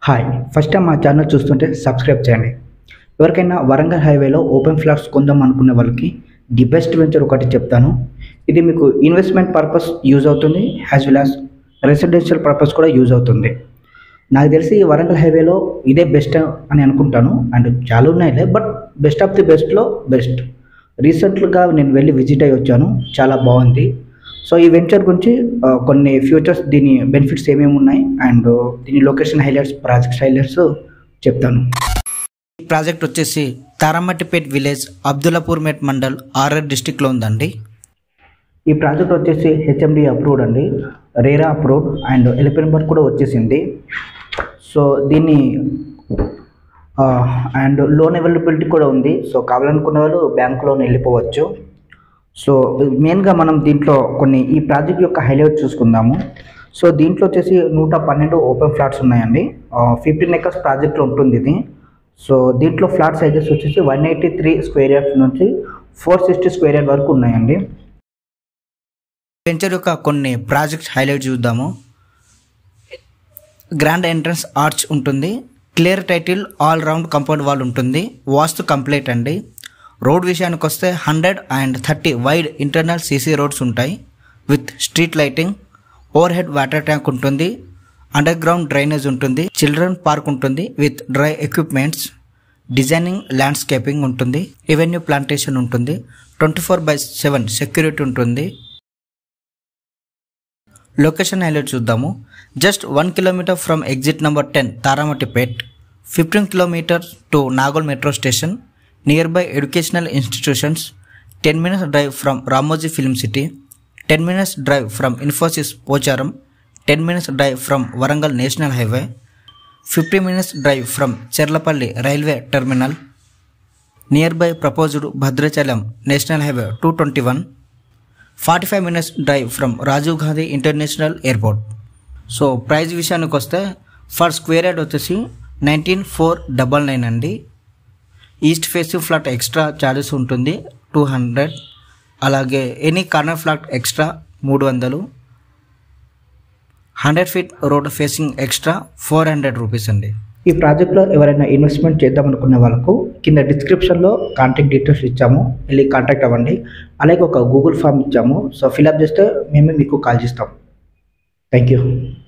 Hi first time మా channel చూస్తుంటే subscribe చేయండి. ఎవరికైనా వరంగల్ హైవేలో ఓపెన్ ఫ్లాట్స్ కొందాం అనుకునే వాళ్ళకి ది బెస్ట్ వెంచర్ ఒకటి చెప్తాను. ఇది మీకు ఇన్వెస్ట్మెంట్ పర్పస్ యూజ్ అవుతుంది, as well as residential purpose కూడా యూజ్ అవుతుంది. నాకు తెలిసి వరంగల్ హైవేలో ఇదే బెస్ట్ అని అనుకుంటాను. అండ్ చాలా ఉన్నాయిలే, బట్ బెస్ట్ ఆఫ్ ది బెస్ట్లో బెస్ట్. రీసెంట్గా నేను వెళ్ళి విజిట్ అయ్యి వచ్చాను, చాలా బాగుంది. సో ఈ వెంచర్ గురించి కొన్ని ఫ్యూచర్స్, దీని బెనిఫిట్స్ ఏమేమి ఉన్నాయి అండ్ దీని లొకేషన్ హైలైట్స్, ప్రాజెక్ట్ హైలైట్స్ చెప్తాను. ఈ ప్రాజెక్ట్ వచ్చేసి తారమట్టిపేట్ విలేజ్, అబ్దుల్లాపూర్మేట్ మండల్, ఆర్ఆర్ డిస్టిక్లో ఉందండి. ఈ ప్రాజెక్ట్ వచ్చేసి హెచ్ఎండి అప్రూవ్డ్ అండి, రేరా అప్రూవ్డ్ అండ్ ఎలిపెన్ బర్గ్ కూడా వచ్చేసింది. సో దీన్ని అండ్ లోన్ అవైలబిలిటీ కూడా ఉంది. సో కావాలనుకున్న వాళ్ళు బ్యాంక్ లోన్ వెళ్ళిపోవచ్చు. సో మెయిన్గా మనం దీంట్లో కొన్ని ఈ ప్రాజెక్ట్ యొక్క హైలైట్ చూసుకుందాము. సో దీంట్లో వచ్చేసి 112 ఓపెన్ ఫ్లాట్స్ ఉన్నాయండి. 15 acres ప్రాజెక్ట్లో ఉంటుంది ఇది. సో దీంట్లో ఫ్లాట్ సైజెస్ వచ్చేసి 183 స్క్వేర్ యార్డ్స్ నుంచి 460 స్క్వేర్ యార్డ్ వరకు ఉన్నాయండి. వెంచర్ యొక్క కొన్ని ప్రాజెక్ట్ హైలైట్ చూద్దాము. గ్రాండ్ ఎంట్రన్స్ ఆర్చ్ ఉంటుంది, clear title, all round compound wall ఉంటుంది, వాస్తు కంప్లీట్ అండి. రోడ్ విషయానికి వస్తే 130 వైడ్ ఇంటర్నల్ సీసీ రోడ్స్ ఉంటాయి with street lighting, overhead water tank ఉంటుంది, అండర్ గ్రౌండ్ డ్రైనేజ్ ఉంటుంది, చిల్డ్రన్ పార్క్ ఉంటుంది with dry equipments, designing landscaping ఉంటుంది, ఎవెన్యూ ప్లాంటేషన్ ఉంటుంది, 24/7 సెక్యూరిటీ ఉంటుంది. లొకేషన్ హైలైట్ చూద్దాము. Just 1 kilometer from exit number 10 Taramatipet, 15 kilometres to Nagole metro station, nearby educational institutions, 10 minutes drive from Ramoji Film City, 10 minutes drive from Infosys Pocharam, 10 minutes drive from Warangal National Highway, 50 minutes drive from Cherlapalli Railway Terminal, nearby proposed Bhadrachalam National Highway 221, 45 minutes drive from Rajiv Gandhi International Airport. So price విషయానికి వస్తే for square yard వచ్చేసి 19,499 అండి. East facing flat extra charges ఉంటుంది 200, అలాగే any corner flat extra 300, 100 feet road facing extra 400 rupees అండి. ఈ ప్రాజెక్ట్లో ఎవరైనా ఇన్వెస్ట్మెంట్ చేద్దాం అనుకునే వాళ్ళకు కింద డిస్క్రిప్షన్లో కాంటాక్ట్ డీటెయిల్స్ ఇచ్చాము, వెళ్ళి కాంటాక్ట్ అవ్వండి. అలాగే ఒక గూగుల్ ఫామ్ ఇచ్చాము. సో ఫిల్అప్ చేస్తే మేమే మీకు కాల్ చేస్తాం. Thank you.